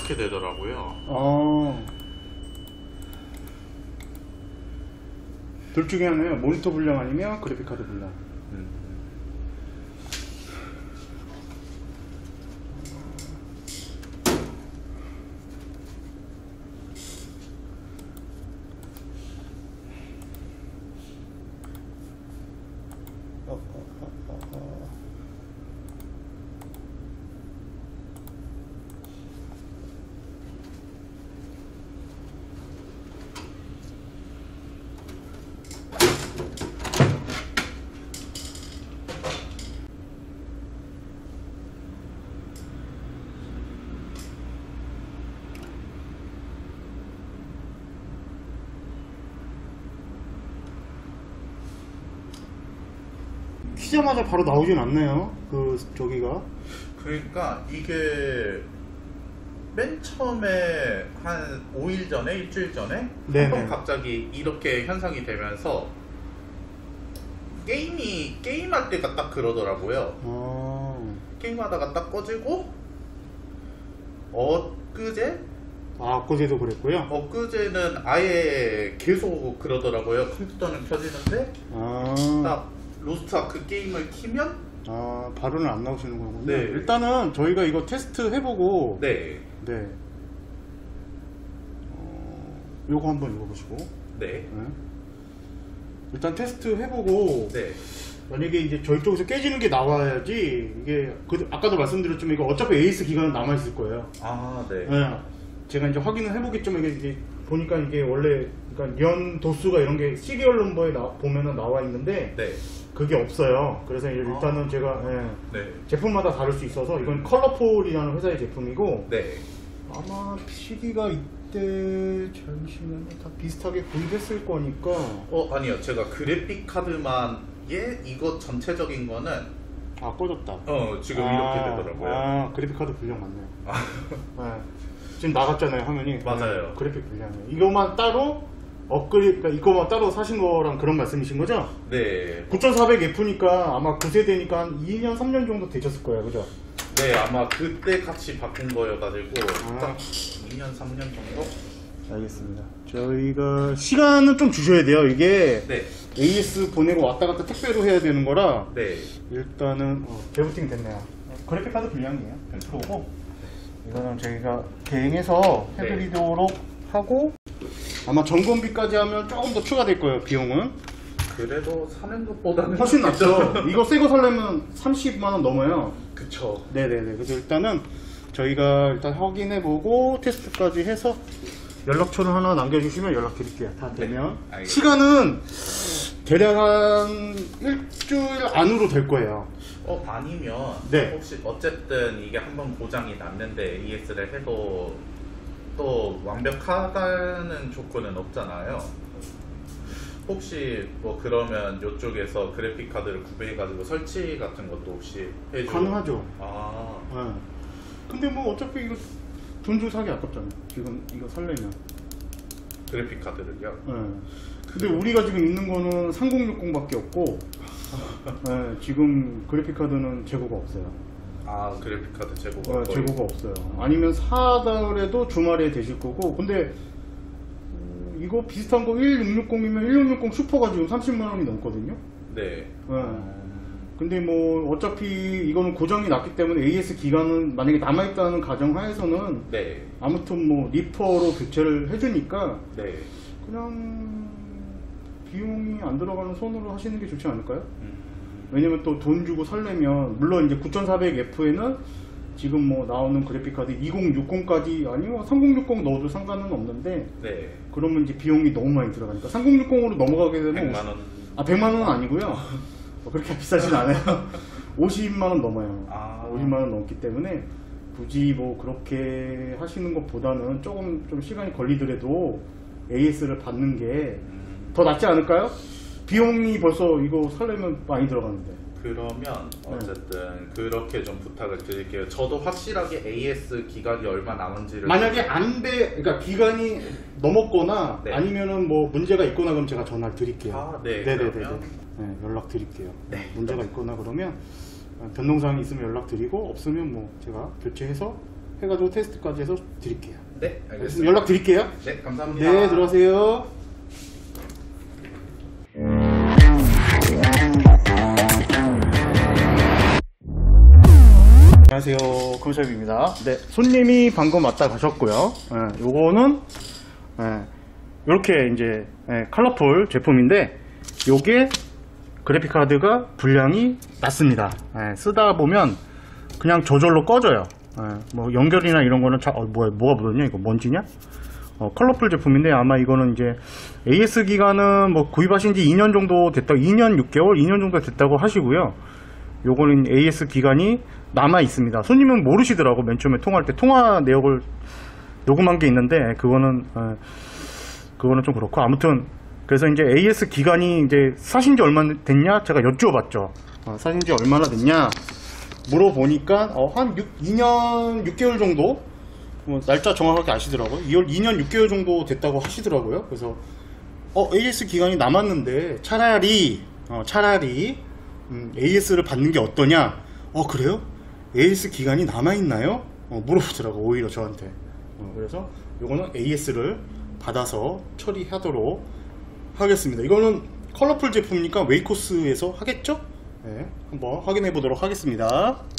이렇게 되더라고요. 둘 중에 하나요. 모니터 불량 아니면 그래픽카드 불량. 키자마자 바로 나오진 않네요. 저기가. 그러니까 이게 맨 처음에 한 5일 전에, 일주일 전에 한번 갑자기 이렇게 현상이 되면서 게임할 때가 딱 그러더라고요. 게임하다가 딱 꺼지고 엊그제도 그랬고요. 엊그제는 아예 계속 그러더라고요. 컴퓨터는 켜지는데 딱 로스트 아크 게임을 키면 바로는 안 나오시는 거군요. 네. 일단은 저희가 이거 테스트 해보고 네. 요거 한번 읽어보시고 네. 일단 테스트 해보고 네. 만약에 이제 저희 쪽에서 깨지는 게 나와야지 이게 아까도 말씀드렸지만 이거 어차피 AS 기간은 남아있을 거예요. 네. 제가 이제 확인을 해보겠지만 이게 보니까 이게 원래 그러니까 연 도수가 이런 게 시리얼 넘버에 보면은 나와 있는데 그게 없어요. 그래서 일단은 제가 제품마다 다를 수 있어서 이건 컬러폴이라는 회사의 제품이고 아마 CD가 이때 잠시만요 다 비슷하게 구입했을 거니까 아니요, 제가 그래픽 카드만 이거 전체적인 거는 꺼졌다. 지금 이렇게 되더라고요. 그래픽 카드 불량 맞네요. 지금 나갔잖아요 화면이. 맞아요. 그래픽 불량이에요. 이거만 따로 그러니까 이거만 따로 사신 거랑 그런 말씀이신 거죠? 네. 9400F니까 아마 9세대니까 한 2년 3년 정도 되셨을 거예요, 그죠? 네, 아마 그때 같이 바꾼 거여가지고 딱 2년 3년 정도? 알겠습니다. 저희가 시간은 좀 주셔야 돼요. 이게 AS 보내고 왔다 갔다 택배로 해야 되는 거라 일단은 재부팅 됐네요. 그래픽 카드 불량이에요. 100%고 이거는 저희가 대행해서 해드리도록 하고 아마 점검비까지 하면 조금 더 추가될 거예요. 비용은 그래도 사는 것보다는 훨씬 낫죠. 이거 새거 살려면 30만원 넘어요. 그쵸. 네네네. 그래서 일단은 저희가 일단 확인해보고 테스트까지 해서 연락처를 하나 남겨주시면 연락드릴게요. 다 되면. 시간은 대략 한 일주일 안으로 될 거예요. 아니면 혹시 어쨌든 이게 한번 고장이 났는데 AS를 해도 또 완벽하다는 조건은 없잖아요. 혹시 뭐 그러면 이쪽에서 그래픽 카드를 구매해가지고 설치 같은 것도 혹시 해주고 가능하죠. 근데 뭐 어차피 이거 돈 주고 사기 아깝잖아요. 지금 이거 살려면 그래픽 카드를요? 근데 우리가 지금 있는 거는 3060밖에 없고 지금 그래픽 카드는 재고가 없어요. 그래픽 카드 재고가 재고가 없어요. 아니면 사다 그래도 주말에 되실 거고. 근데 이거 비슷한 거 1660이면 1660 슈퍼가 지금 30만원이 넘거든요. 근데 뭐 어차피 이거는 고장이 났기 때문에 AS 기간은 만약에 남아있다는 가정하에서는 아무튼 뭐 리퍼로 교체를 해주니까 그냥 비용이 안 들어가는 선으로 하시는 게 좋지 않을까요? 왜냐면 또 돈 주고 살려면 물론 이제 9400F에는 지금 뭐 나오는 그래픽카드 2060까지 아니면 3060 넣어도 상관은 없는데 그러면 이제 비용이 너무 많이 들어가니까 3060으로 넘어가게 되면 100만원 100만원은 아니고요. 그렇게 비싸진 않아요. 50만원 넘어요. 50만원 넘기 때문에 굳이 뭐 그렇게 하시는 것보다는 조금 좀 시간이 걸리더라도 AS를 받는 게 더 낫지 않을까요? 비용이 벌써 이거 살려면 많이 들어가는데. 그러면 어쨌든 그렇게 좀 부탁을 드릴게요. 저도 확실하게 AS 기간이 얼마 남은지를 만약에 그러니까 기간이 넘었거나 아니면은 뭐 문제가 있거나 그럼 제가 전화를 드릴게요. 네네네. 연락 드릴게요. 문제가 있거나 그러면 변동사항이 있으면 연락 드리고 없으면 뭐 제가 교체해서 해가지고 테스트까지 해서 드릴게요. 네, 알겠습니다. 연락 드릴게요. 네, 감사합니다. 네, 들어가세요. 안녕하세요, 컴샵입니다. 네, 손님이 방금 왔다 가셨고요. 요거는 이렇게 이제 컬러풀 제품인데, 요게 그래픽 카드가 불량이 났습니다. 쓰다 보면 그냥 저절로 꺼져요. 뭐 연결이나 이런 거는 뭐가 묻었냐, 이거 먼지냐? 컬러풀 제품인데, 아마 이거는 이제 AS 기간은 뭐 구입하신 지 2년 정도 됐다고, 2년 6개월, 2년 정도 됐다고 하시고요. 요거는 AS 기간이 남아 있습니다. 손님은 모르시더라고. 맨 처음에 통화할 때 통화 내역을 녹음한 게 있는데, 그거는 좀 그렇고, 아무튼 그래서 이제 AS 기간이 이제 사신 지 얼마 됐냐 제가 여쭤봤죠. 사신 지 얼마나 됐냐 물어보니까 한 2년 6개월 정도, 날짜 정확하게 아시더라고요. 2년 6개월 정도 됐다고 하시더라고요. 그래서 AS 기간이 남았는데 차라리 AS를 받는 게 어떠냐. 그래요? AS 기간이 남아있나요? 물어보더라고, 오히려 저한테. 그래서 요거는 AS를 받아서 처리하도록 하겠습니다. 이거는 컬러풀 제품이니까 웨이코스에서 하겠죠? 네, 한번 확인해 보도록 하겠습니다.